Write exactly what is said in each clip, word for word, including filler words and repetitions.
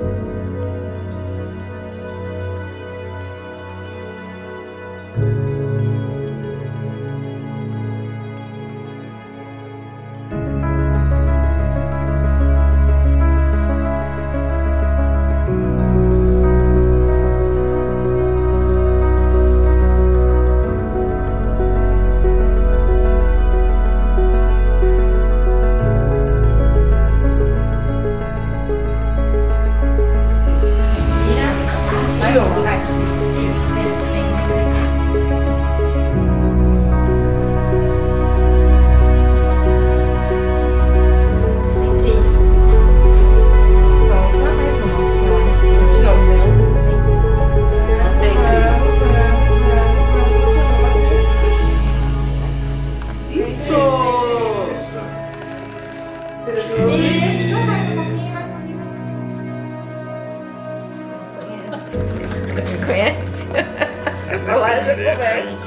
Isso, mais um pouquinho, mais um pouquinho, mais um pouquinho. Você me conhece? Você falar, já conversa.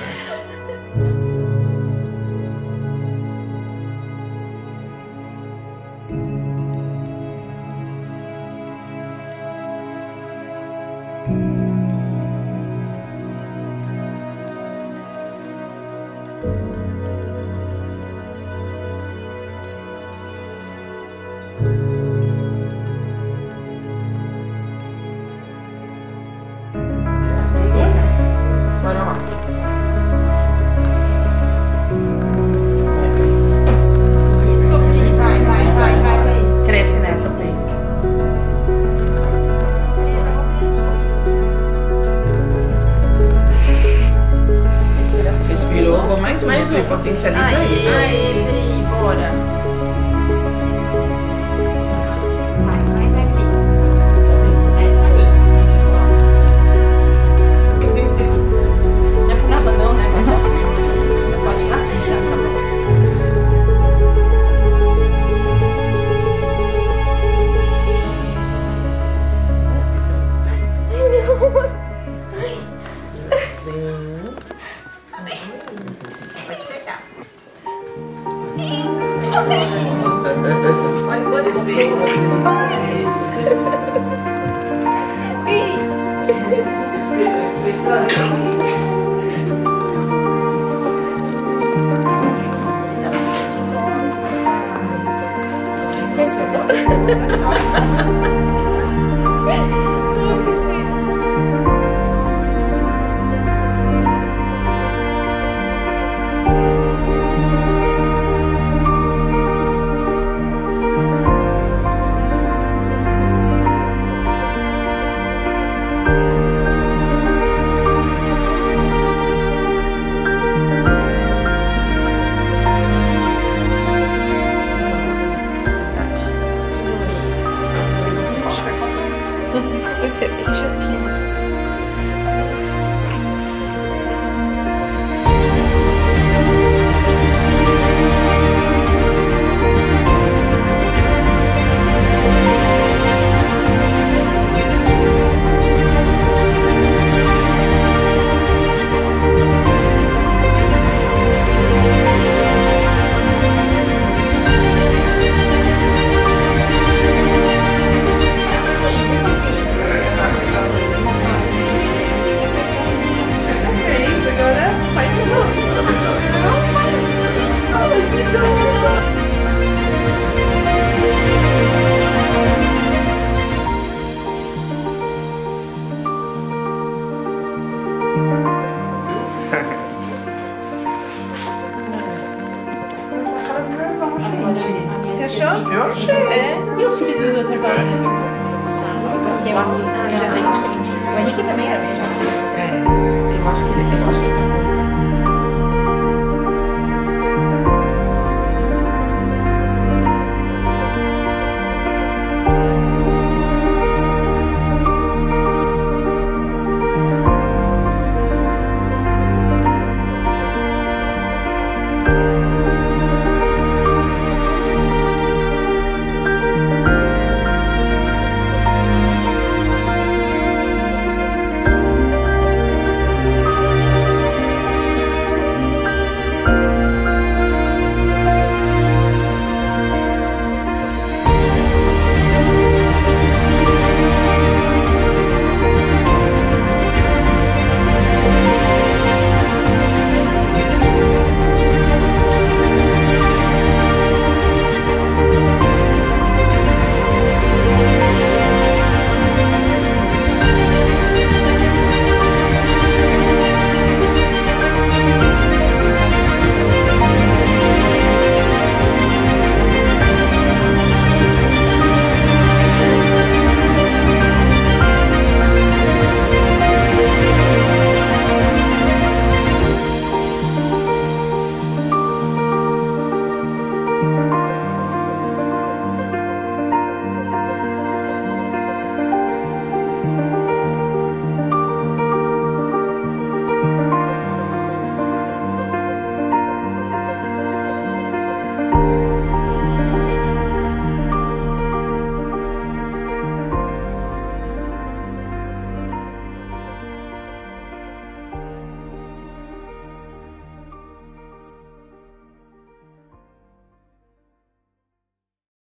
Bora lá. Sopri, vai, vai, vai, vai, vai. Cresce nessa, Play. Respirou, vou mais uma, Mais Play, uma. potencializa Aí, aí. aí, Pri, bora. Vai, vai, vai, Pri. Essa aí, continua. Não é por nada não, né? Mas já você pode nascer já, tá bom? Pode pegar. Olha o outro. Você é bem chapinha. Você achou? Eu achei. É. E o filho do doutor Paulo? Ah, já tem